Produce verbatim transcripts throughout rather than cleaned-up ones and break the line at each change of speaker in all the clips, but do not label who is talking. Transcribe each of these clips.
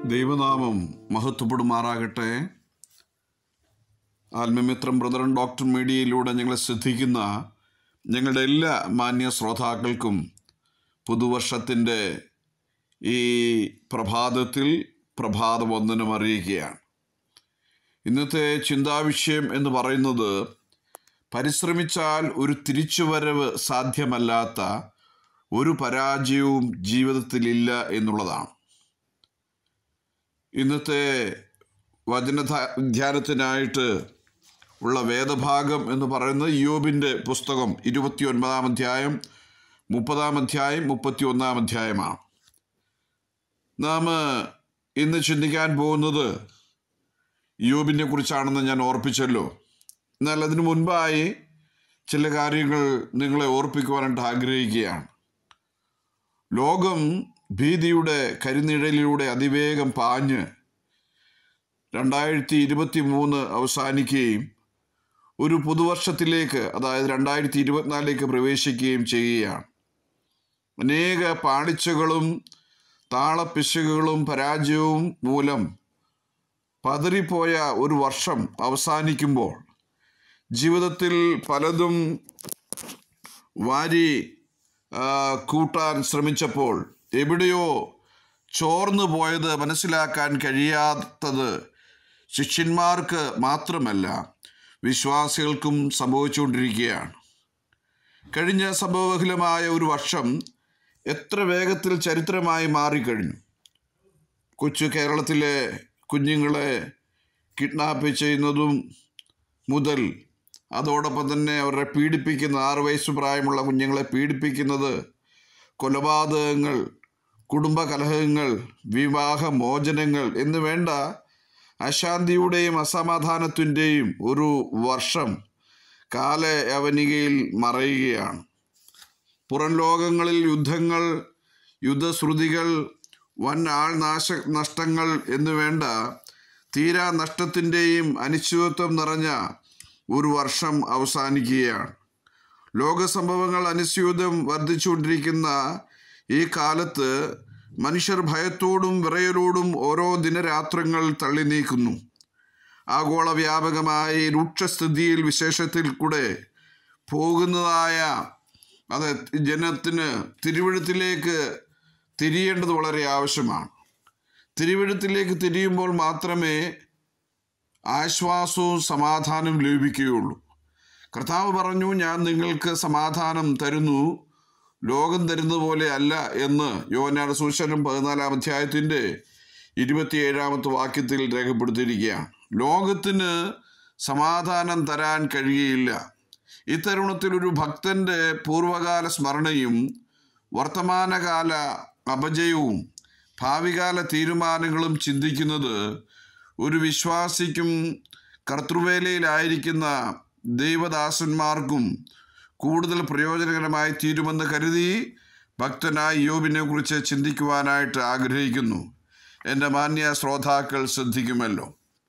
ദൈവനാമം മഹത്വപ്പെടുമാറാകട്ടെ. ആത്മമിത്രം brethren doctor മീഡിയയിലൂടെ ഞങ്ങളെ ശ്രദ്ധിക്കുന്ന ഞങ്ങളുടെ എല്ലാ മാന്യ ശ്രോതാക്കൾക്കും പുതുവർഷത്തിൻ്റെ ഈ പ്രഭാതത്തിൽ പ്രഭാതവന്ദനം അറിയിക്കുകയാണ്. ഇന്നത്തെ ചിന്താവിഷയം എന്ന് പറയുന്നത് പരിശ്രമിച്ചാൽ ഒരു തിരിച്ചുവരവ് സാധ്യമല്ലാത്ത ഒരു പരാജയവും ജീവിതത്തിലില്ല എന്നുള്ളതാണ്. ഇന്നത്തെ വചന ധ്യാനത്തിനായിട്ട് ഉള്ള വേദഭാഗം എന്ന് പറയുന്നത് ഇയ്യോബിൻ്റെ പുസ്തകം ഇരുപത്തി ഒൻപതാം അധ്യായം മുപ്പതാം അധ്യായം മുപ്പത്തി ഒന്നാം അധ്യായമാണ്. നാം ഇന്ന് ചിന്തിക്കാൻ പോകുന്നത് ഇയ്യോബിനെ കുറിച്ചാണെന്ന് ഞാൻ ഓർപ്പിച്ചല്ലോ. എന്നാൽ അതിനു മുൻപായി ചില കാര്യങ്ങൾ നിങ്ങളെ ഓർപ്പിക്കുവാനായിട്ട് ആഗ്രഹിക്കുകയാണ്. ലോകം ഭീതിയുടെ കരിനിഴലിലൂടെ അതിവേഗം പാഞ്ഞ് രണ്ടായിരത്തി ഇരുപത്തി മൂന്ന് അവസാനിക്കുകയും ഒരു പുതുവർഷത്തിലേക്ക്, അതായത് രണ്ടായിരത്തി ഇരുപത്തിനാലിലേക്ക് പ്രവേശിക്കുകയും ചെയ്യുകയാണ്. അനേക പാളിച്ചകളും താളപ്പിശകുകളും പരാജയവും മൂലം പതറിപ്പോയ ഒരു വർഷം അവസാനിക്കുമ്പോൾ ജീവിതത്തിൽ പലതും വാരി കൂട്ടാൻ ശ്രമിച്ചപ്പോൾ എവിടെയോ ചോർന്നു പോയത് മനസ്സിലാക്കാൻ കഴിയാത്തത് ശിഷ്യന്മാർക്ക് മാത്രമല്ല, വിശ്വാസികൾക്കും സംഭവിച്ചുകൊണ്ടിരിക്കുകയാണ്. കഴിഞ്ഞ സംഭവബഹുലമായ ഒരു വർഷം എത്ര വേഗത്തിൽ ചരിത്രമായി മാറിക്കഴിഞ്ഞു. കൊച്ചു കേരളത്തിലെ കുഞ്ഞുങ്ങളെ കിഡ്നാപ്പ് ചെയ്യുന്നതും മുതൽ അതോടൊപ്പം തന്നെ അവരെ പീഡിപ്പിക്കുന്ന ആറ് വയസ്സ് പ്രായമുള്ള കുഞ്ഞുങ്ങളെ പീഡിപ്പിക്കുന്നത്, കൊലപാതകങ്ങൾ, കുടുംബകലഹങ്ങൾ, വിവാഹമോചനങ്ങൾ എന്ന് വേണ്ട അശാന്തിയുടെയും അസമാധാനത്തിൻ്റെയും ഒരു വർഷം കാലയവനികയിൽ മറയുകയാണ്. പുറം ലോകങ്ങളിൽ യുദ്ധങ്ങൾ, യുദ്ധശ്രുതികൾ, വൻ ആൾനാശ നഷ്ടങ്ങൾ എന്ന് വേണ്ട തീരാ നഷ്ടത്തിൻ്റെയും അനിശ്ചിതത്വം നിറഞ്ഞ ഒരു വർഷം അവസാനിക്കുകയാണ്. ലോകസംഭവങ്ങൾ അനിശ്ചിതം വർദ്ധിച്ചുകൊണ്ടിരിക്കുന്ന ഈ കാലത്ത് മനുഷ്യർ ഭയത്തോടും വിറയലോടും ഓരോ ദിനരാത്രങ്ങൾ തള്ളി നീക്കുന്നു. ആഗോള വ്യാപകമായി രൂക്ഷസ്ഥിതിയിൽ വിശേഷത്തിൽ കൂടെ പോകുന്നതായ അത് ജനത്തിന് തിരുവഴുത്തിലേക്ക് തിരിയേണ്ടത് വളരെ ആവശ്യമാണ്. തിരുവഴുത്തിലേക്ക് തിരിയുമ്പോൾ മാത്രമേ ആശ്വാസവും സമാധാനവും ലഭിക്കുകയുള്ളൂ. കർത്താവ് പറഞ്ഞു, ഞാൻ നിങ്ങൾക്ക് സമാധാനം തരുന്നു, ലോകം തരുന്നത് പോലെ അല്ല എന്ന് യോഹന്നാന്റെ സുവിശേഷം പതിനാലാം അധ്യായത്തിൻ്റെ ഇരുപത്തിയേഴാമത്തെ വാക്യത്തിൽ രേഖപ്പെടുത്തിയിരിക്കുകയാണ്. ലോകത്തിന് സമാധാനം തരാൻ കഴിയുകയില്ല. ഇത്തരുണത്തിൽ ഒരു ഭക്തൻ്റെ പൂർവകാല സ്മരണയും വർത്തമാനകാല അപജയവും ഭാവികാല തീരുമാനങ്ങളും ചിന്തിക്കുന്നത് ഒരു വിശ്വാസിക്കും കർത്തൃവേലയിലായിരിക്കുന്ന ദൈവദാസന്മാർക്കും കൂടുതൽ പ്രയോജനകരമായി തീരുമെന്ന് കരുതി ഭക്തനായ ഇയ്യോബിനെ കുറിച്ച് ചിന്തിക്കുവാനായിട്ട് ആഗ്രഹിക്കുന്നു. എൻ്റെ മാന്യ ശ്രോതാക്കൾ ശ്രദ്ധിക്കുമല്ലോ.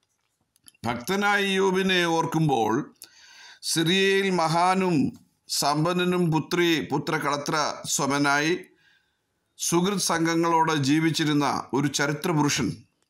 ഭക്തനായ ഇയ്യോബിനെ ഓർക്കുമ്പോൾ സിറിയയിൽ മഹാനും സമ്പന്നനും പുത്രി പുത്രകളത്ര സ്വമനായി സുഹൃത് സംഘങ്ങളോട് ജീവിച്ചിരുന്ന ഒരു ചരിത്ര പുരുഷൻ,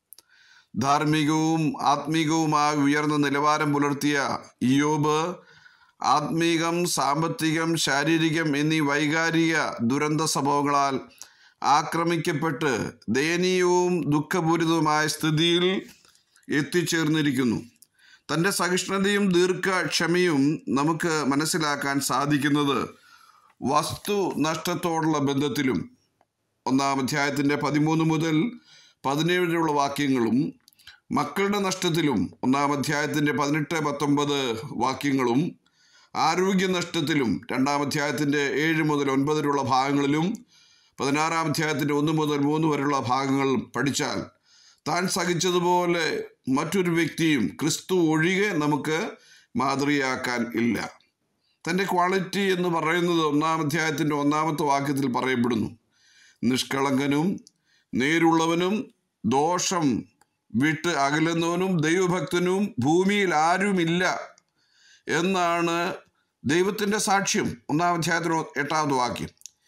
ധാർമ്മികവും ആത്മീകവുമായി ഉയർന്ന നിലവാരം പുലർത്തിയ ഇയ്യോബ് ആത്മീകം, സാമ്പത്തികം, ശാരീരികം എന്നീ വൈകാരിക ദുരന്ത സംഭവങ്ങളാൽ ആക്രമിക്കപ്പെട്ട് ദയനീയവും ദുഃഖപൂരിതവുമായ സ്ഥിതിയിൽ എത്തിച്ചേർന്നിരിക്കുന്നു. തൻ്റെ സഹിഷ്ണുതയും ദീർഘക്ഷമയും നമുക്ക് മനസ്സിലാക്കാൻ സാധിക്കുന്നത് വസ്തു നഷ്ടത്തോടുള്ള ബന്ധത്തിലും ഒന്നാം അധ്യായത്തിൻ്റെ പതിമൂന്ന് മുതൽ പതിനേഴിലുള്ള വാക്യങ്ങളും, മക്കളുടെ നഷ്ടത്തിലും ഒന്നാം അധ്യായത്തിൻ്റെ പതിനെട്ട് പത്തൊമ്പത് വാക്യങ്ങളും, ആരോഗ്യ നഷ്ടത്തിലും രണ്ടാം അധ്യായത്തിൻ്റെ ഏഴ് മുതൽ ഒൻപതിലുള്ള ഭാഗങ്ങളിലും പതിനാറാം അധ്യായത്തിൻ്റെ ഒന്ന് മുതൽ മൂന്ന് വരെയുള്ള ഭാഗങ്ങളും പഠിച്ചാൽ താൻ സഹിച്ചതുപോലെ മറ്റൊരു വ്യക്തിയും ക്രിസ്തു ഒഴികെ നമുക്ക് മാതൃകയാക്കാൻ ഇല്ല. തൻ്റെ ക്വാളിറ്റി എന്ന് പറയുന്നത് ഒന്നാം അധ്യായത്തിൻ്റെ ഒന്നാമത്തെ വാക്യത്തിൽ പറയപ്പെടുന്നു. നിഷ്കളങ്കനും നേരുള്ളവനും ദോഷം വിട്ട് അകലുന്നവനും ദൈവഭക്തനും ഭൂമിയിൽ ആരുമില്ല എന്നാണ് ദൈവത്തിൻ്റെ സാക്ഷ്യം. ഒന്നാം അധ്യായത്തിന് എട്ടാമത് വാക്യം.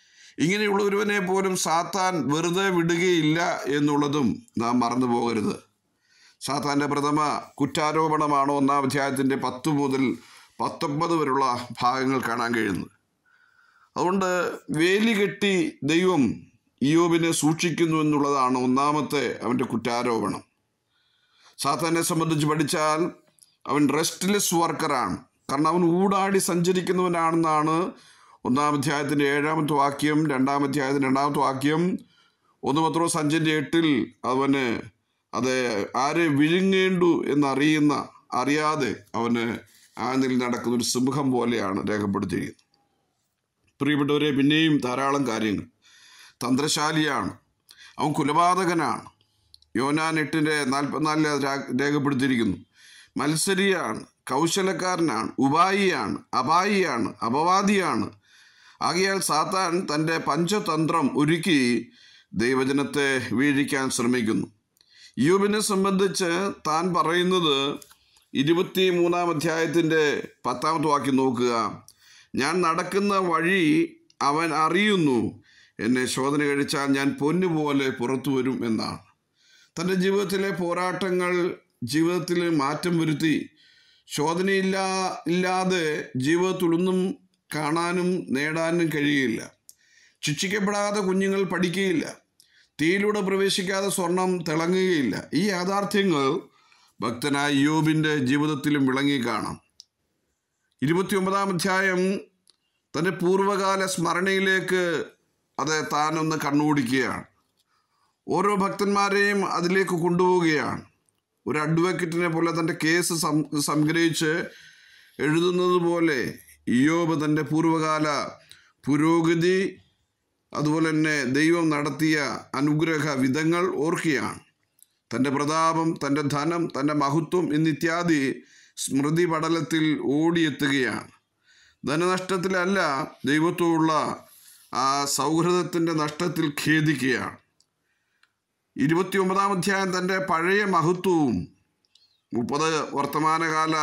ഇങ്ങനെയുള്ള ഒരുവനെ പോലും സാത്താൻ വെറുതെ വിടുകയില്ല എന്നുള്ളതും നാം മറന്നു പോകരുത്. സാത്താൻ്റെ പ്രഥമ കുറ്റാരോപണമാണ് ഒന്നാം അധ്യായത്തിൻ്റെ പത്ത് മുതൽ പത്തൊമ്പത് വരെയുള്ള ഭാഗങ്ങൾ കാണാൻ കഴിയുന്നത്. അതുകൊണ്ട് വേലി കെട്ടി ദൈവം ഇയ്യോബിനെ സൂക്ഷിക്കുന്നു എന്നുള്ളതാണ് ഒന്നാമത്തെ അവൻ്റെ കുറ്റാരോപണം. സാത്താനെ സംബന്ധിച്ച് പഠിച്ചാൽ അവൻ റെസ്റ്റ്ലെസ് വർക്കറാണ്. കാരണം അവൻ ഊടാടി സഞ്ചരിക്കുന്നവനാണെന്നാണ് ഒന്നാം അധ്യായത്തിൻ്റെ ഏഴാമത്തെ വാക്യം, രണ്ടാം അധ്യായത്തിൻ്റെ രണ്ടാമത്തെ വാക്യം, ഒന്ന് പത്രോസ് അഞ്ചിൻ്റെ എട്ടിൽ അവന് അത് ആരെ വിഴുങ്ങേണ്ടു എന്നറിയുന്ന അറിയാതെ അവന് ആനിൽ നടക്കുന്ന ഒരു സിംഹം പോലെയാണ് രേഖപ്പെടുത്തിയിരിക്കുന്നത്. പ്രിയപ്പെട്ടവരെ, പിന്നെയും ധാരാളം കാര്യങ്ങൾ. തന്ത്രശാലിയാണ്, അവൻ കുലപാതകനാണ്. യോനാൻ എട്ടിൻ്റെ നാൽപ്പത്തിനാലിൽ രേഖപ്പെടുത്തിയിരിക്കുന്നു. മത്സരിയാണ്, കൗശലക്കാരനാണ്, ഉപായിയാണ്, അപായിയാണ്, അപവാദിയാണ്. ആകയാൽ സാത്താൻ തൻ്റെ പഞ്ചതന്ത്രം ഒരുക്കി ദൈവജനത്തെ വീഴിക്കാൻ ശ്രമിക്കുന്നു. ഇയ്യോബിനെ സംബന്ധിച്ച് താൻ പറയുന്നത് ഇരുപത്തി മൂന്നാം അധ്യായത്തിൻ്റെ പത്താമത്തെ വാക്യം നോക്കുക. ഞാൻ നടക്കുന്ന വഴി അവൻ അറിയുന്നു, എന്നെ ശോധന കഴിച്ചാൽ ഞാൻ പൊന്നുപോലെ പുറത്തു വരും എന്നാണ്. തൻ്റെ ജീവിതത്തിലെ പോരാട്ടങ്ങൾ ജീവിതത്തിൽ മാറ്റം വരുത്തി ശോധനയില്ല ഇല്ലാതെ ജീവിതത്തിലൊന്നും കാണാനും നേടാനും കഴിയില്ല. ശിക്ഷിക്കപ്പെടാതെ കുഞ്ഞുങ്ങൾ പഠിക്കുകയില്ല. തീയിലൂടെ പ്രവേശിക്കാതെ സ്വർണം തിളങ്ങുകയില്ല. ഈ യാഥാർത്ഥ്യങ്ങൾ ഭക്തനായ ഇയ്യോബിൻ്റെ ജീവിതത്തിലും വിളങ്ങി കാണാം. ഇരുപത്തി ഒമ്പതാം അധ്യായം തൻ്റെ പൂർവ്വകാല സ്മരണയിലേക്ക് അത് താനൊന്ന് കണ്ണോടിക്കുകയാണ്. ഓരോ ഭക്തന്മാരെയും അതിലേക്ക് കൊണ്ടുപോവുകയാണ്. ഒരു അഡ്വക്കേറ്റിനെ പോലെ തൻ്റെ കേസ് സം സംഗ്രഹിച്ച് എഴുതുന്നത് പോലെ ഇയ്യോബ് തൻ്റെ പൂർവ്വകാല പുരോഗതി, അതുപോലെ തന്നെ ദൈവം നടത്തിയ അനുഗ്രഹ വിധങ്ങൾ ഓർക്കുകയാണ്. തൻ്റെ പ്രതാപം, തൻ്റെ ധനം, തൻ്റെ മഹത്വം എന്നിത്യാദി സ്മൃതി പടലത്തിൽ ഓടിയെത്തുകയാണ്. ധനനഷ്ടത്തിലല്ല, ദൈവത്തോടുള്ള ആ സൗഹൃദത്തിൻ്റെ നഷ്ടത്തിൽ ഖേദിക്കുകയാണ്. ഇരുപത്തി ഒമ്പതാം അധ്യായം തൻ്റെ പഴയ മഹത്വവും മുപ്പത് വർത്തമാനകാല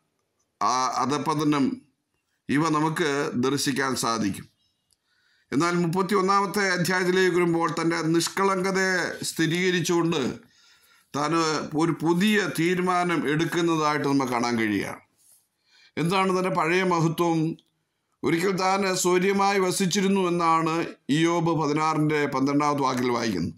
ആ അധപതനം ഇവ നമുക്ക് ദർശിക്കാൻ സാധിക്കും. എന്നാൽ മുപ്പത്തി ഒന്നാമത്തെ അധ്യായത്തിലേക്ക് വരുമ്പോൾ തൻ്റെ നിഷ്കളങ്കതയെ സ്ഥിരീകരിച്ചുകൊണ്ട് താൻ ഒരു പുതിയ തീരുമാനം എടുക്കുന്നതായിട്ട് നമുക്ക് കാണാൻ കഴിയുകയാണ്. എന്താണ് തൻ്റെ പഴയ മഹത്വം? ഒരിക്കൽ താൻ സ്വൈര്യമായി വസിച്ചിരുന്നു എന്നാണ് ഇയ്യോബ് പതിനാറിൻ്റെ പന്ത്രണ്ടാമത്തെ വാക്കിൽ വായിക്കുന്നത്.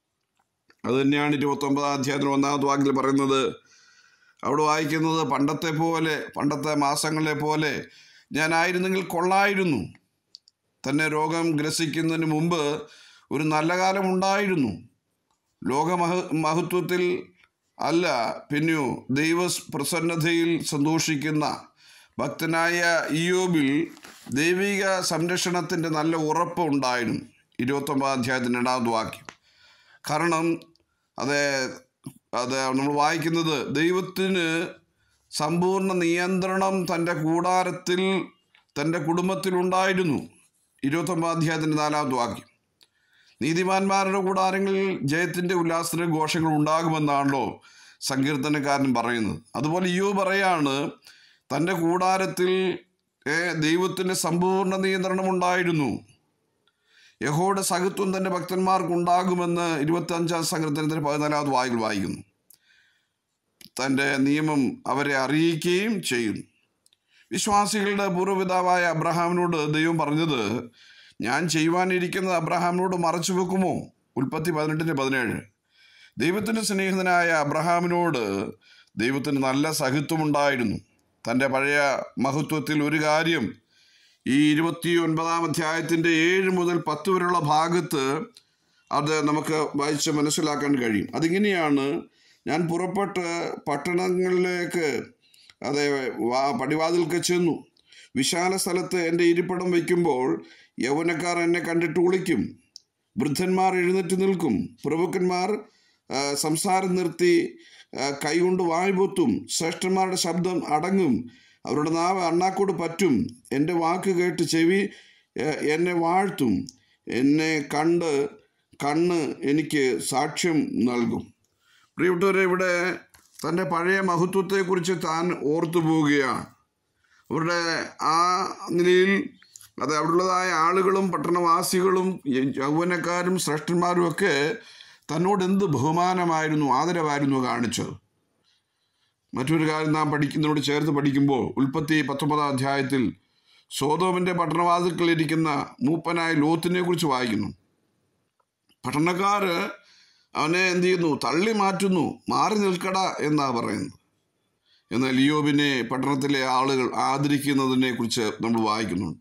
അത് തന്നെയാണ് ഇരുപത്തൊമ്പതാം അധ്യായത്തിൽ ഒന്നാമത്തെ വാക്കിൽ പറയുന്നത്. അവിടെ വായിക്കുന്നത്, പണ്ടത്തെ പോലെ പണ്ടത്തെ മാസങ്ങളെ പോലെ ഞാനായിരുന്നെങ്കിൽ കൊള്ളായിരുന്നു. തന്നെ രോഗം ഗ്രസിക്കുന്നതിന് മുമ്പ് ഒരു നല്ല കാലം ഉണ്ടായിരുന്നു. ലോകമഹ മഹത്വത്തിൽ അല്ല, പിന്നെയോ ദൈവ പ്രസന്നതയിൽ സന്തോഷിക്കുന്ന ഭക്തനായ ഇയ്യോബിൽ ദൈവിക സംരക്ഷണത്തിൻ്റെ നല്ല ഉറപ്പ് ഉണ്ടായിരുന്നു. ഇരുപത്തൊമ്പതാം അധ്യായത്തിൻ്റെ രണ്ടാമത് വാക്യം. കാരണം അത് അത് നമ്മൾ വായിക്കുന്നത്, ദൈവത്തിന് സമ്പൂർണ്ണ നിയന്ത്രണം തൻ്റെ കൂടാരത്തിൽ തൻ്റെ കുടുംബത്തിലുണ്ടായിരുന്നു. ഇരുപത്തൊമ്പതാം അധ്യായത്തിൻ്റെ നാലാമത്തെ വാക്യം. നീതിമാന്മാരുടെ കൂടാരങ്ങളിൽ ജയത്തിൻ്റെ ഉല്ലാസത്തിന് ഘോഷങ്ങൾ ഉണ്ടാകുമെന്നാണല്ലോ സങ്കീർത്തനക്കാരൻ പറയുന്നത്. അതുപോലെ ഇയ്യോബ് പറയാണ്, തൻ്റെ കൂടാരത്തിൽ ദൈവത്തിൻ്റെ സമ്പൂർണ്ണ നിയന്ത്രണം ഉണ്ടായിരുന്നു. യഹോവയുടെ സഹത്വം തൻ്റെ ഭക്തന്മാർക്കുണ്ടാകുമെന്ന് ഇരുപത്തി അഞ്ചാം സങ്കീർത്തനത്തിൻ്റെ പതിനാലാമത് വായിൽ വായിക്കുന്നു. തൻ്റെ നിയമം അവരെ അറിയിക്കുകയും ചെയ്യുന്നു. വിശ്വാസികളുടെ പൂർവ്വപിതാവായ അബ്രഹാമിനോട് ദൈവം പറഞ്ഞത്, ഞാൻ ചെയ്യുവാനിരിക്കുന്നത് അബ്രഹാമിനോട് മറച്ചു വെക്കുമോ? ഉൽപ്പത്തി പതിനെട്ടിൻ്റെ പതിനേഴ്. ദൈവത്തിൻ്റെ സ്നേഹിതനായ അബ്രഹാമിനോട് ദൈവത്തിന് നല്ല സഹിത്വമുണ്ടായിരുന്നു. തൻ്റെ പഴയ മഹത്വത്തിൽ ഒരു കാര്യം ഈ ഇരുപത്തി ഒൻപതാം അധ്യായത്തിൻ്റെ ഏഴ് മുതൽ പത്ത് വരെയുള്ള ഭാഗത്ത് അത് നമുക്ക് വായിച്ച് മനസ്സിലാക്കാൻ കഴിയും. അതിങ്ങനെയാണ്, ഞാൻ പുറപ്പെട്ട് പട്ടണങ്ങളിലേക്ക് അതെ വാ പടിവാതിൽക്ക് ചെന്നു. വിശാല സ്ഥലത്ത് എൻ്റെ ഇരിപ്പിടം വയ്ക്കുമ്പോൾ യൗവനക്കാർ എന്നെ കണ്ടിട്ട് വിളിക്കും. വൃദ്ധന്മാർ എഴുന്നേറ്റ് നിൽക്കും. പ്രഭുക്കന്മാർ സംസാരം നിർത്തി കൈകൊണ്ട് വായ്പൊത്തും. ശ്രേഷ്ഠന്മാരുടെ ശബ്ദം അടങ്ങും. അവരുടെ നാവ് അണ്ണാക്കോട് പറ്റും. എൻ്റെ വാക്ക് കേട്ട് ചെവി എന്നെ വാഴ്ത്തും. എന്നെ കണ്ട് കണ്ണ് എനിക്ക് സാക്ഷ്യം നൽകും. പ്രിയപ്പെട്ടവരെ, ഇവിടെ തൻ്റെ പഴയ മഹത്വത്തെക്കുറിച്ച് താൻ ഓർത്തു പോവുകയാണ്. അവരുടെ ആ നിലയിൽ അത് അവിടെയുള്ളതായ ആളുകളും പട്ടണവാസികളും യൗവനക്കാരും ശ്രേഷ്ഠന്മാരും ഒക്കെ തന്നോട് എന്ത് ബഹുമാനമായിരുന്നു, ആദരവായിരുന്നു കാണിച്ചത്. മറ്റൊരു കാര്യം നാം പഠിക്കുന്നതിനോട് ചേർത്ത് പഠിക്കുമ്പോൾ ഉൽപ്പത്തി പത്തൊമ്പതാം അധ്യായത്തിൽ സോദോമിൻ്റെ പട്ടണവാതിൽക്കലിരിക്കുന്ന മൂപ്പനായ ലോത്തിനെ കുറിച്ച് വായിക്കുന്നു. പട്ടണക്കാർ അവനെ എന്ത് ചെയ്യുന്നു? തള്ളി മാറ്റുന്നു. മാറി നിൽക്കട എന്നാ പറയുന്നത്. എന്നാൽ ഇയ്യോബിനെ പട്ടണത്തിലെ ആളുകൾ ആദരിക്കുന്നതിനെ കുറിച്ച് നമ്മൾ വായിക്കുന്നുണ്ട്.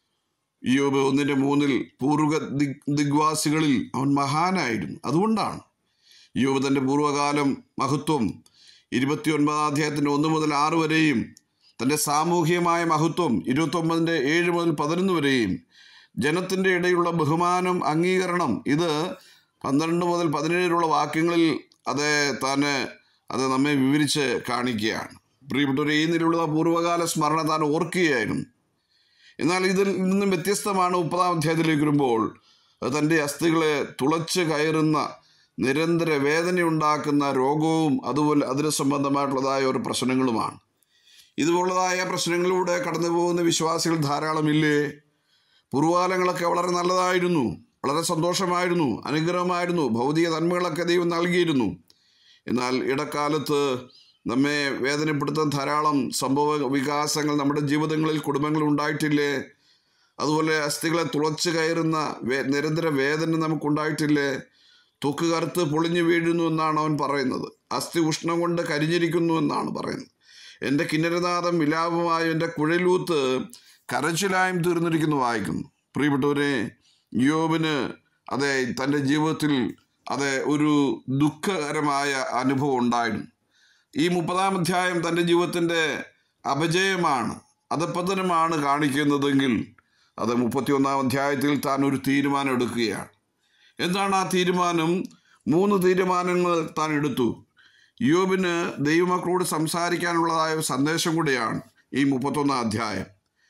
ഇയ്യോബ് ഒന്നിൻ്റെ മൂന്നിൽ പൂർവ്വ ദിഗ് ദിഗ്വാസികളിൽ അവൻ മഹാനായിരുന്നു. അതുകൊണ്ടാണ് ഇയ്യോബ് തൻ്റെ പൂർവ്വകാലം മഹത്വം ഇരുപത്തി ഒൻപതാം അധ്യായത്തിൻ്റെ ഒന്ന് മുതൽ ആറ് വരെയും തൻ്റെ സാമൂഹികമായ മഹത്വം ഇരുപത്തൊമ്പതിൻ്റെ ഏഴ് മുതൽ പതിനൊന്ന് വരെയും ജനത്തിൻ്റെ ഇടയിലുള്ള ബഹുമാനം, അംഗീകരണം, ഇത് പന്ത്രണ്ട് മുതൽ പതിനേഴിലുള്ള വാക്യങ്ങളിൽ അത് താൻ അത് നമ്മെ വിവരിച്ച് കാണിക്കുകയാണ്. പ്രിയപ്പെട്ടവരെ, ഈ നിലയിലുള്ള പൂർവ്വകാല സ്മരണ താൻ ഓർക്കുകയായിരുന്നു. എന്നാൽ ഇതിൽ നിന്നും വ്യത്യസ്തമാണ് മുപ്പതാം അധ്യായത്തിലേക്ക് വരുമ്പോൾ തൻ്റെ അസ്ഥികളെ തുളച്ച് കയറുന്ന നിരന്തര വേദനയുണ്ടാക്കുന്ന രോഗവും അതുപോലെ അതിന് സംബന്ധമായിട്ടുള്ളതായ ഒരു പ്രശ്നങ്ങളുമാണ്. ഇതുപോലുള്ളതായ പ്രശ്നങ്ങളിലൂടെ കടന്നു പോകുന്ന വിശ്വാസികൾ ധാരാളമില്ലേ? പൂർവ്വകാലങ്ങളൊക്കെ വളരെ നല്ലതായിരുന്നു, വളരെ സന്തോഷമായിരുന്നു, അനുഗ്രഹമായിരുന്നു, ഭൗതിക നന്മകളൊക്കെ ദൈവം നൽകിയിരുന്നു. എന്നാൽ ഇടക്കാലത്ത് നമ്മെ വേദനപ്പെടുത്തുന്ന ധാരാളം സംഭവ വികാസങ്ങൾ നമ്മുടെ ജീവിതങ്ങളിൽ, കുടുംബങ്ങളിൽ ഉണ്ടായിട്ടില്ലേ? അതുപോലെ അസ്ഥികളെ തുളച്ച് കയറുന്ന വേ നിരന്തര വേദന നമുക്കുണ്ടായിട്ടില്ലേ? തൊക്ക് കറുത്ത് പൊളിഞ്ഞു വീഴുന്നു എന്നാണ് അവൻ പറയുന്നത്. അസ്ഥി ഉഷ്ണം കൊണ്ട് കരിഞ്ഞിരിക്കുന്നു എന്നാണ് പറയുന്നത്. എൻ്റെ കിന്നരനാദം വിലാപമായും എൻ്റെ കുഴലൂത്ത് കരച്ചിലായും തീർന്നിരിക്കുന്നു വായിക്കുന്നു. പ്രിയപ്പെട്ടവരെ, ഇയ്യോബിന് അതെ തൻ്റെ ജീവിതത്തിൽ അതെ ഒരു ദുഃഖകരമായ അനുഭവം ഉണ്ടായിരുന്നു. ഈ മുപ്പതാം അധ്യായം തൻ്റെ ജീവിതത്തിൻ്റെ അപജയമാണ്, അധപ്പതനമാണ് കാണിക്കുന്നതെങ്കിൽ അത് മുപ്പത്തിയൊന്നാം അധ്യായത്തിൽ താൻ ഒരു തീരുമാനം എടുക്കുകയാണ്. എന്താണ് ആ തീരുമാനം? മൂന്ന് തീരുമാനങ്ങൾ താൻ എടുത്തു. ഇയ്യോബിന് ദൈവമക്കളോട് സംസാരിക്കാനുള്ളതായ സന്ദേശം കൂടെയാണ് ഈ മുപ്പത്തൊന്നാം അധ്യായം.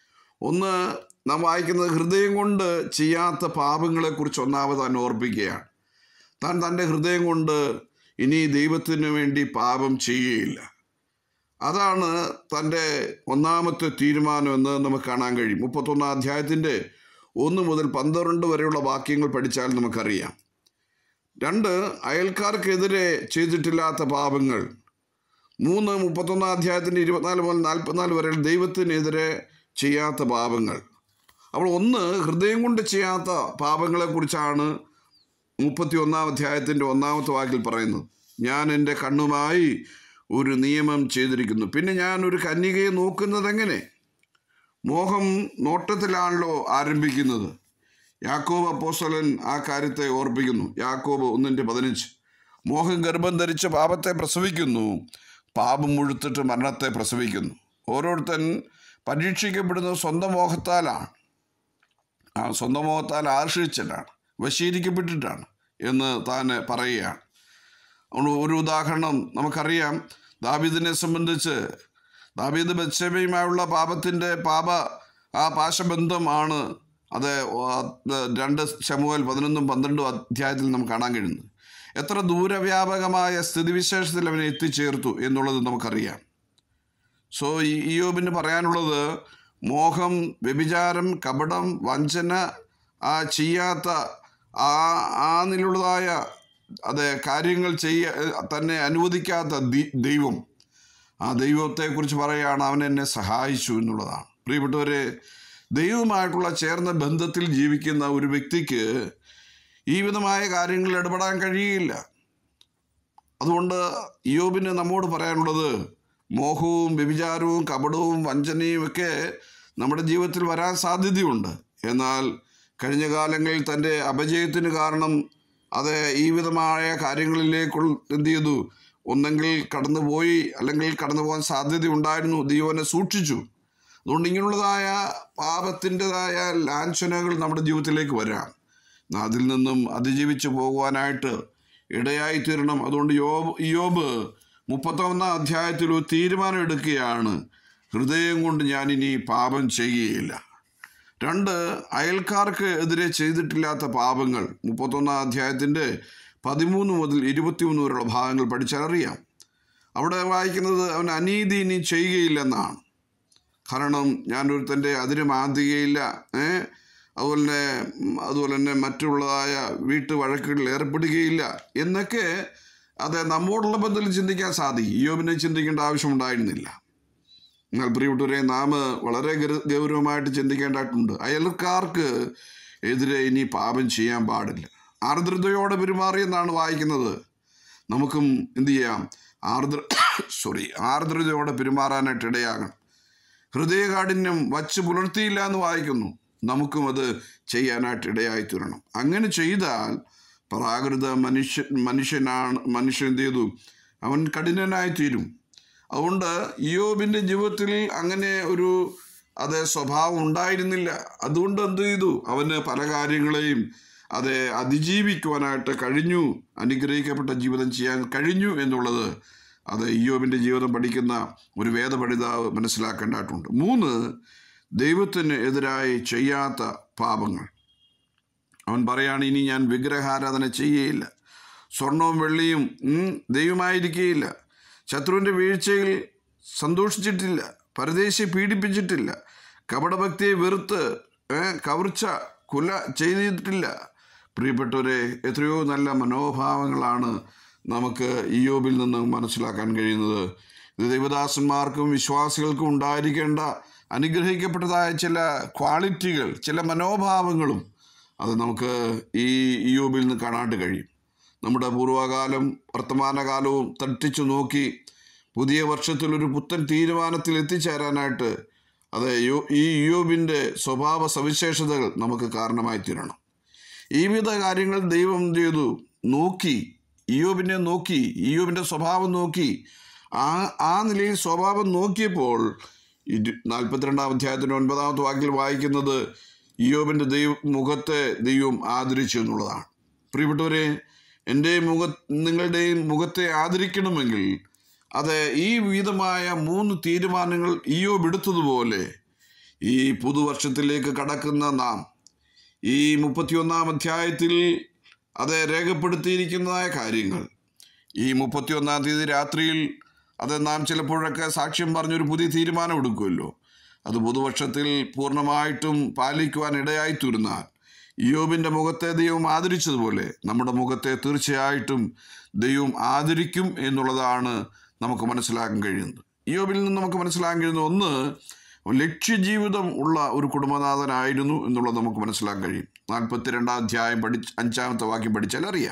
ഒന്ന് നാം വായിക്കുന്നത് ഹൃദയം കൊണ്ട് ചെയ്യാത്ത പാപങ്ങളെക്കുറിച്ച് ഒന്നാമത് താൻ ഓർപ്പിക്കുകയാണ്. താൻ തൻ്റെ ഹൃദയം കൊണ്ട് ഇനി ദൈവത്തിന് വേണ്ടി പാപം ചെയ്യുകയില്ല. അതാണ് തൻ്റെ ഒന്നാമത്തെ തീരുമാനം എന്ന് നമുക്ക് കാണാൻ കഴിയും. മുപ്പത്തൊന്നാം അധ്യായത്തിൻ്റെ ഒന്ന് മുതൽ പന്ത്രണ്ട് വരെയുള്ള വാക്യങ്ങൾ പഠിച്ചാൽ നമുക്കറിയാം. രണ്ട്, അയൽക്കാർക്കെതിരെ ചെയ്തിട്ടില്ലാത്ത പാപങ്ങൾ. മൂന്ന്, മുപ്പത്തൊന്നാം അധ്യായത്തിൻ്റെ ഇരുപത്തിനാല് മുതൽ നാൽപ്പത്തിനാല് വരെ ദൈവത്തിനെതിരെ ചെയ്യാത്ത പാപങ്ങൾ. അപ്പോൾ ഒന്ന്, ഹൃദയം കൊണ്ട് ചെയ്യാത്ത പാപങ്ങളെക്കുറിച്ചാണ് മുപ്പത്തി ഒന്നാം അധ്യായത്തിൻ്റെ ഒന്നാമത്തെ വാക്കിൽ പറയുന്നത്. ഞാൻ എൻ്റെ കണ്ണുമായി ഒരു നിയമം ചെയ്തിരിക്കുന്നു. പിന്നെ ഞാൻ ഒരു കന്യകയെ നോക്കുന്നത് എങ്ങനെ? മോഹം നോട്ടത്തിലാണല്ലോ ആരംഭിക്കുന്നത്. യാക്കോബ് അപ്പോസ്തലൻ ആ കാര്യത്തെ ഓർപ്പിക്കുന്നു. യാക്കോബ് ഒന്നിൻ്റെ പതിനഞ്ച്. മോഹം ഗർഭം ധരിച്ച് പാപത്തെ പ്രസവിക്കുന്നു, പാപം മുഴുത്തിട്ട് മരണത്തെ പ്രസവിക്കുന്നു. ഓരോരുത്തൻ പരീക്ഷിക്കപ്പെടുന്നത് സ്വന്തം മോഹത്താലാണ്, ആ സ്വന്തം മോഹത്താൽ ആശ്രയിച്ചിട്ടാണ്, വശീകരിക്കപ്പെട്ടിട്ടാണ് എന്ന് താൻ പറയുകയാണ്. ഒരു ഉദാഹരണം നമുക്കറിയാം. ദാവീദിനെ സംബന്ധിച്ച് ദാവീദ് ബത്ശേബയുമായുള്ള പാപത്തിൻ്റെ പാപ ആ പാശബന്ധമാണ് അത് രണ്ട് ശമൂവേൽ പതിനൊന്നും പന്ത്രണ്ടും അധ്യായത്തിൽ നമുക്ക് കാണാൻ കഴിയുന്നത്. എത്ര ദൂരവ്യാപകമായ സ്ഥിതിവിശേഷത്തിൽ അവനെ എത്തിച്ചേർത്തു എന്നുള്ളത് നമുക്കറിയാം. സോ ഈ ഇയ്യോബിന് പറയാനുള്ളത് മോഹം, വ്യഭിചാരം, കപടം, വഞ്ചന, ആ ചെയ്യാത്ത ആ ആ നിലുള്ളതായ അത് കാര്യങ്ങൾ ചെയ്യ തന്നെ അനുവദിക്കാത്ത ദൈവം, ആ ദൈവത്തെക്കുറിച്ച് പറയുകയാണ് അവൻ എന്നെ സഹായിച്ചു എന്നുള്ളതാണ്. പ്രിയപ്പെട്ടവരെ, ദൈവവുമായിട്ടുള്ള ചേർന്ന ബന്ധത്തിൽ ജീവിക്കുന്ന ഒരു വ്യക്തിക്ക് ഈ വിധമായ കാര്യങ്ങളിൽ ഇടപെടാൻ കഴിയില്ല. അതുകൊണ്ട് ഇയ്യോബിന് നമ്മോട് പറയാനുള്ളത് മോഹവും വ്യഭിചാരവും കപടവും വഞ്ചനയും ഒക്കെ നമ്മുടെ ജീവിതത്തിൽ വരാൻ സാധ്യതയുണ്ട്. എന്നാൽ കഴിഞ്ഞ കാലങ്ങളിൽ തൻ്റെ അപജയത്തിന് കാരണം അത് ഈ വിധമായ കാര്യങ്ങളിലേക്ക് എന്ത് ചെയ്തു? ഒന്നെങ്കിൽ കടന്നുപോയി, അല്ലെങ്കിൽ കടന്നു പോകാൻ സാധ്യതയുണ്ടായിരുന്നു. ദൈവനെ സൂക്ഷിച്ചു. അതുകൊണ്ട് ഇങ്ങനെയുള്ളതായ പാപത്തിൻ്റെതായ ലാഞ്ചനകൾ നമ്മുടെ ജീവിതത്തിലേക്ക് വരാം. അതിൽ നിന്നും അതിജീവിച്ച് പോകുവാനായിട്ട് ഇടയായി തീരണം. അതുകൊണ്ട് യോബ് ഇയ്യോബ് മുപ്പത്തൊന്നാം അധ്യായത്തിൽ ഒരു തീരുമാനം എടുക്കുകയാണ്. ഹൃദയം കൊണ്ട് ഞാനിനി പാപം ചെയ്യുകയില്ല. രണ്ട്, അയൽക്കാർക്ക് എതിരെ ചെയ്തിട്ടില്ലാത്ത പാപങ്ങൾ. മുപ്പത്തൊന്നാം അധ്യായത്തിൻ്റെ പതിമൂന്ന് മുതൽ ഇരുപത്തിമൂന്ന് വരെയുള്ള ഭാഗങ്ങൾ പഠിച്ചാൽ അറിയാം. അവിടെ വായിക്കുന്നത് അവൻ അനീതി ഇനി ചെയ്യുകയില്ലെന്നാണ്. കാരണം ഞാൻ ഒരുത്തൻ്റെ അതിന് മാന്തികയില്ല, ഏഹ് അതുപോലെ തന്നെ അതുപോലെ തന്നെ മറ്റുള്ളതായ വീട്ടു വഴക്കുകളിൽ ഏർപ്പെടുകയില്ല എന്നൊക്കെ അത് നമ്മോടുള്ള ബന്ധത്തിൽ ചിന്തിക്കാൻ സാധിക്കും. ഇയ്യോബിനെ ചിന്തിക്കേണ്ട ആവശ്യമുണ്ടായിരുന്നില്ല. എന്നാൽ പ്രിയപ്പെട്ടവരെ, നാം വളരെ ഗൗരവമായിട്ട് ചിന്തിക്കേണ്ടതായിട്ടുണ്ട്. അയൽക്കാർക്ക് എതിരെ ഇനി പാപം ചെയ്യാൻ പാടില്ല. ആർദ്രതയോടെ പെരുമാറിയെന്നാണ് വായിക്കുന്നത്. നമുക്കും എന്തു ചെയ്യാം? ആർദ്ര സോറി ആർദ്രതയോടെ പെരുമാറാനായിട്ട് ഇടയാകണം. ഹൃദയകാഠിന്യം വച്ച് പുലർത്തിയില്ല എന്ന് വായിക്കുന്നു. നമുക്കും അത് ചെയ്യാനായിട്ട് ഇടയായി തീരണം. അങ്ങനെ ചെയ്താൽ പ്രാകൃത മനുഷ്യ മനുഷ്യനാണ് മനുഷ്യൻ എന്ത് ചെയ്തു? അവൻ കഠിനനായി തീരും. അതുകൊണ്ട് ഇയ്യോബിൻ്റെ ജീവിതത്തിൽ അങ്ങനെ ഒരു അതേ സ്വഭാവം ഉണ്ടായിരുന്നില്ല. അതുകൊണ്ട് എന്ത് ചെയ്തു? അവന് പല കാര്യങ്ങളെയും അത് അതിജീവിക്കുവാനായിട്ട് കഴിഞ്ഞു. അനുഗ്രഹിക്കപ്പെട്ട ജീവിതം ചെയ്യാൻ കഴിഞ്ഞു എന്നുള്ളത് അത് ഇയ്യോബിൻ്റെ ജീവിതം പഠിക്കുന്ന ഒരു വേദപഠിതാവ് മനസ്സിലാക്കേണ്ടതായിട്ടുണ്ട്. മൂന്ന്, ദൈവത്തിന് എതിരായി ചെയ്യാത്ത പാപങ്ങൾ. അവൻ പറയാണ്, ഇനി ഞാൻ വിഗ്രഹാരാധന ചെയ്യുകയില്ല, സ്വർണവും വെള്ളിയും ദൈവമായിരിക്കുകയില്ല, ശത്രുവിൻ്റെ വീഴ്ചയിൽ സന്തോഷിച്ചിട്ടില്ല, പരദേശിയെ പീഡിപ്പിച്ചിട്ടില്ല, കപടഭക്തിയെ വെറുത്ത് കവർച്ച കൊല ചെയ്തിട്ടില്ല. പ്രിയപ്പെട്ടവരെ, എത്രയോ നല്ല മനോഭാവങ്ങളാണ് നമുക്ക് ഇയ്യോബിൽ നിന്ന് മനസ്സിലാക്കാൻ കഴിയുന്നത്. ഇത് ദൈവദാസന്മാർക്കും വിശ്വാസികൾക്കും ഉണ്ടായിരിക്കേണ്ട അനുഗ്രഹിക്കപ്പെട്ടതായ ചില ക്വാളിറ്റികൾ, ചില മനോഭാവങ്ങളും അത് നമുക്ക് ഈ ഇയ്യോബിൽ നിന്ന് കാണാണ്ട് കഴിയും. നമ്മുടെ പൂർവ്വകാലം വർത്തമാനകാലവും തട്ടിച്ചു നോക്കി പുതിയ വർഷത്തിൽ ഒരു പുത്തൻ തീരുമാനത്തിൽ എത്തിച്ചേരാനായിട്ട് അത് ഈ ഇയ്യോബിൻ്റെ സ്വഭാവ സവിശേഷതകൾ നമുക്ക് കാരണമായി തീരണം. ഈ വിധ കാര്യങ്ങൾ ദൈവം ചെയ്തു നോക്കി, ഇയ്യോബിനെ നോക്കി, ഇയ്യോബിൻ്റെ സ്വഭാവം നോക്കി. ആ ആ നിലയിൽ സ്വഭാവം നോക്കിയപ്പോൾ ഇരു നാൽപ്പത്തിരണ്ടാം അധ്യായത്തിൻ്റെ ഒൻപതാമത്തെ വാക്കിൽ വായിക്കുന്നത് ഇയ്യോബിൻ്റെ ദൈവ മുഖത്തെ ദൈവം ആദരിച്ചു എന്നുള്ളതാണ്. പ്രിയപ്പെട്ടവരെ, എൻ്റെ മുഖ നിങ്ങളുടെയും മുഖത്തെ ആദരിക്കണമെങ്കിൽ അത് ഈ വിധമായ മൂന്ന് തീരുമാനങ്ങൾ ഇയ്യോബ് എടുത്തതുപോലെ ഈ പുതുവർഷത്തിലേക്ക് കടക്കുന്ന നാം ഈ മുപ്പത്തിയൊന്നാം അധ്യായത്തിൽ അത് രേഖപ്പെടുത്തിയിരിക്കുന്നതായ കാര്യങ്ങൾ, ഈ മുപ്പത്തിയൊന്നാം തീയതി രാത്രിയിൽ അത് നാം ചിലപ്പോഴൊക്കെ സാക്ഷ്യം പറഞ്ഞൊരു പുതിയ തീരുമാനം എടുക്കുമല്ലോ. അത് പുതുവർഷത്തിൽ പൂർണ്ണമായിട്ടും പാലിക്കുവാൻ ഇടയായി തീർന്നാൽ ഇയ്യോബിൻ്റെ മുഖത്തെ ദൈവം ആദരിച്ചതുപോലെ നമ്മുടെ മുഖത്തെ തീർച്ചയായിട്ടും ദൈവം ആദരിക്കും എന്നുള്ളതാണ് നമുക്ക് മനസ്സിലാക്കാൻ കഴിയുന്നത്. ഇയ്യോബിൽ നിന്ന് നമുക്ക് മനസ്സിലാക്കാൻ കഴിയുന്നത്, ഒന്ന്, ലക്ഷ്യജീവിതം ഉള്ള ഒരു കുടുംബനാഥനായിരുന്നു എന്നുള്ളത് നമുക്ക് മനസ്സിലാക്കാൻ കഴിയും. നാൽപ്പത്തി രണ്ടാം അധ്യായം പഠിച്ച് അഞ്ചാമത്തെ വാക്യം പഠിച്ചാൽ അറിയാം.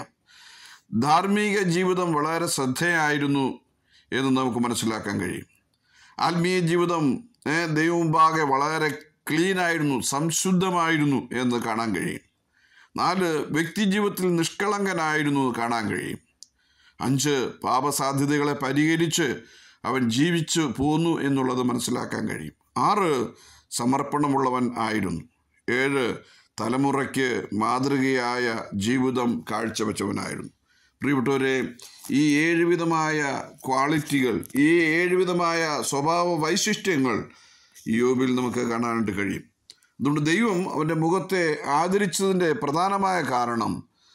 ധാർമ്മിക ജീവിതം വളരെ ശ്രദ്ധയായിരുന്നു എന്ന് നമുക്ക് മനസ്സിലാക്കാൻ കഴിയും. ആത്മീയ ജീവിതം ദൈവമുമ്പാകെ വളരെ ക്ലീനായിരുന്നു, സംശുദ്ധമായിരുന്നു എന്ന് കാണാൻ കഴിയും. നാല്, വ്യക്തി ജീവിതത്തിൽ നിഷ്കളങ്കനായിരുന്നു എന്ന് കാണാൻ കഴിയും. അഞ്ച്, പാപസാധ്യതകളെ പരിഹരിച്ച് അവൻ ജീവിച്ചു പോന്നു എന്നുള്ളത് മനസ്സിലാക്കാൻ കഴിയും. ആറ്, സമർപ്പണമുള്ളവൻ ആയിരുന്നു. ഏഴ്, തലമുറയ്ക്ക് മാതൃകയായ ജീവിതം കാഴ്ചവെച്ചവനായിരുന്നു. പ്രിയപ്പെട്ടവരെ, ഈ ഏഴ് വിധമായ ക്വാളിറ്റികൾ, ഈ ഏഴ് വിധമായ സ്വഭാവ വൈശിഷ്ട്യങ്ങൾ ഇയ്യോബിൽ നമുക്ക് കാണാനായിട്ട് കഴിയും. അതുകൊണ്ട് ദൈവം അവൻ്റെ മുഖത്തെ ആദരിച്ചതിൻ്റെ പ്രധാനമായ കാരണം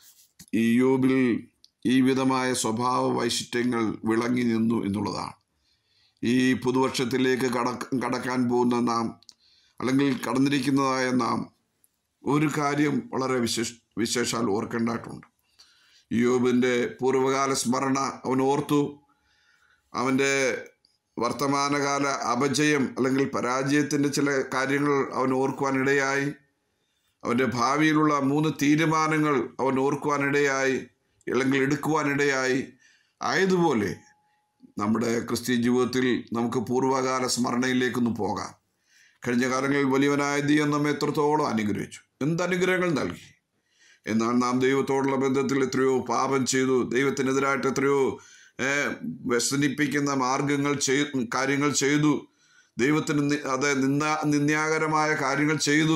ഇയ്യോബിൽ ഈ വിധമായ സ്വഭാവ വൈശിഷ്ട്യങ്ങൾ വിളങ്ങി നിന്നു എന്നുള്ളതാണ്. ഈ പുതുവർഷത്തിലേക്ക് കട കടക്കാൻ പോകുന്ന നാം, അല്ലെങ്കിൽ കടന്നിരിക്കുന്നതായ നാം, ഒരു കാര്യം വളരെ വിശേഷ വിശേഷാൽ ഓർക്കേണ്ടതായിട്ടുണ്ട്. ഇയ്യോബിൻ്റെ പൂർവ്വകാല സ്മരണ അവൻ ഓർത്തു. അവൻ്റെ വർത്തമാനകാല അപജയം അല്ലെങ്കിൽ പരാജയത്തിൻ്റെ ചില കാര്യങ്ങൾ അവൻ ഓർക്കുവാനിടയായി. അവൻ്റെ ഭാവിയിലുള്ള മൂന്ന് തീരുമാനങ്ങൾ അവൻ ഓർക്കുവാനിടയായി, അല്ലെങ്കിൽ എടുക്കുവാനിടയായി. ആയതുപോലെ നമ്മുടെ ക്രിസ്തീയ ജീവിതത്തിൽ നമുക്ക് പൂർവ്വകാല സ്മരണയിലേക്കൊന്ന് പോകാം. കഴിഞ്ഞ കാലങ്ങളിൽ വലിയവനായ ദൈവം നമ്മെ എത്രത്തോളം അനുഗ്രഹിച്ചു, എന്തനുഗ്രഹങ്ങൾ നൽകി. എന്നാൽ നാം ദൈവത്തോടുള്ള ബന്ധത്തിൽ എത്രയോ പാപം ചെയ്തു, ദൈവത്തിനെതിരായിട്ട് എത്രയോ വ്യസനിപ്പിക്കുന്ന മാർഗങ്ങൾ ചെയ് കാര്യങ്ങൾ ചെയ്തു, ദൈവത്തിന് അത് നിന്ദ നിന്യാകരമായ കാര്യങ്ങൾ ചെയ്തു,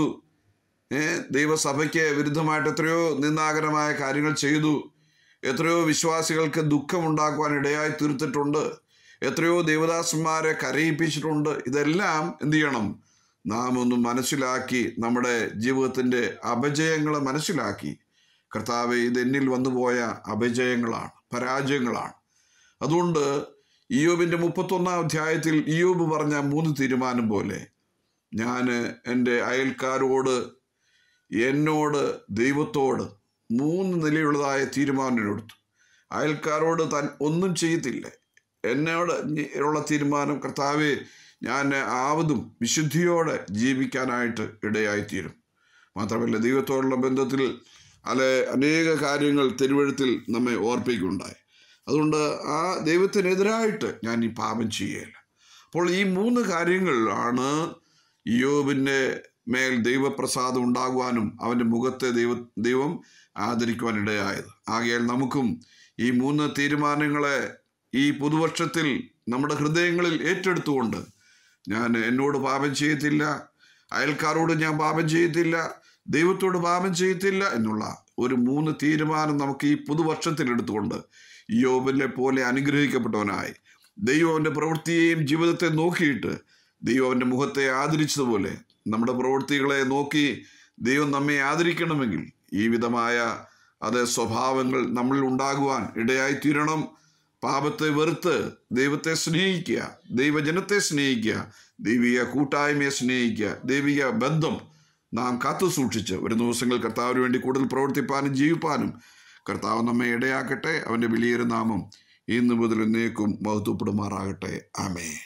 ദൈവസഭയ്ക്ക് വിരുദ്ധമായിട്ട് എത്രയോ നിന്ദാകരമായ കാര്യങ്ങൾ ചെയ്തു. എത്രയോ വിശ്വാസികൾക്ക് ദുഃഖമുണ്ടാക്കുവാൻ ഇടയായി തീർത്തിട്ടുണ്ട്. എത്രയോ ദേവദാസന്മാരെ കരയിപ്പിച്ചിട്ടുണ്ട്. ഇതെല്ലാം എന്തു ചെയ്യണം? നാം ഒന്ന് മനസ്സിലാക്കി, നമ്മുടെ ജീവിതത്തിൻ്റെ അപജയങ്ങളെ മനസ്സിലാക്കി, കർത്താവേ, ഇത് എന്നിൽ വന്നുപോയ അപജയങ്ങളാണ്, പരാജയങ്ങളാണ്. അതുകൊണ്ട് ഇയ്യോബിൻ്റെ മുപ്പത്തൊന്നാം അധ്യായത്തിൽ ഇയ്യോബ് പറഞ്ഞ മൂന്ന് തീരുമാനം പോലെ ഞാൻ എൻ്റെ അയൽക്കാരോട്, എന്നോട്, ദൈവത്തോട് മൂന്ന് നിലയുള്ളതായ തീരുമാനം എടുത്തു. അയൽക്കാരോട് താൻ ഒന്നും ചെയ്യത്തില്ല. എന്നോട് ഉള്ള തീരുമാനം, കർത്താവേ, ഞാൻ ആവതും വിശുദ്ധിയോടെ ജീവിക്കാനായിട്ട് ഇടയായിത്തീരും. മാത്രമല്ല, ദൈവത്തോടുള്ള ബന്ധത്തിൽ അല്ലെ അനേക കാര്യങ്ങൾ തിരുവഴുത്തിൽ നമ്മെ ഓർപ്പിക്കുകയുണ്ടായി. അതുകൊണ്ട് ആ ദൈവത്തിനെതിരായിട്ട് ഞാൻ ഈ പാപം ചെയ്യുകയില്ല. അപ്പോൾ ഈ മൂന്ന് കാര്യങ്ങളിലാണ് ഇയ്യോബിൻ്റെ മേൽ ദൈവപ്രസാദം ഉണ്ടാകുവാനും അവൻ്റെ മുഖത്തെ ദൈവ ദൈവം ആദരിക്കുവാൻ ഇടയായത്. ആകയാൽ നമുക്കും ഈ മൂന്ന് തീരുമാനങ്ങളെ ഈ പുതുവർഷത്തിൽ നമ്മുടെ ഹൃദയങ്ങളിൽ ഏറ്റെടുത്തുകൊണ്ട്, ഞാൻ എന്നോട് പാപം ചെയ്യത്തില്ല, അയൽക്കാരോട് ഞാൻ പാപം ചെയ്യത്തില്ല, ദൈവത്തോട് പാപം ചെയ്യത്തില്ല എന്നുള്ള ഒരു മൂന്ന് തീരുമാനം നമുക്ക് ഈ പുതുവർഷത്തിൽ എടുത്തുകൊണ്ട് ഇയ്യോബിനെ പോലെ അനുഗ്രഹിക്കപ്പെട്ടവനായി, ദൈവം അവൻ്റെ പ്രവൃത്തിയെയും ജീവിതത്തെ നോക്കിയിട്ട് ദൈവം അവൻ്റെ മുഖത്തെ ആദരിച്ചതുപോലെ നമ്മുടെ പ്രവൃത്തികളെ നോക്കി ദൈവം നമ്മെ ആദരിക്കണമെങ്കിൽ ഈ വിധമായ അത് സ്വഭാവങ്ങൾ നമ്മളിൽ ഉണ്ടാകുവാൻ ഇടയായിത്തീരണം. പാപത്തെ വെറുത്ത് ദൈവത്തെ സ്നേഹിക്കുക, ദൈവജനത്തെ സ്നേഹിക്കുക, ദൈവിക കൂട്ടായ്മയെ സ്നേഹിക്കുക, ദൈവിക ബന്ധം നാം കാത്തു സൂക്ഷിച്ച് ഒരു ദിവസങ്ങൾ കർത്താവിന് വേണ്ടി കൂടുതൽ പ്രവർത്തിപ്പാനും ജീവിപ്പാനും കർത്താവ് നമ്മെ ഇടയാക്കട്ടെ. അവൻ്റെ വലിയൊരു നാമം ഇന്ന് മുതൽ എന്നേക്കും മഹത്വപ്പെടുമാറാകട്ടെ. ആമേൻ.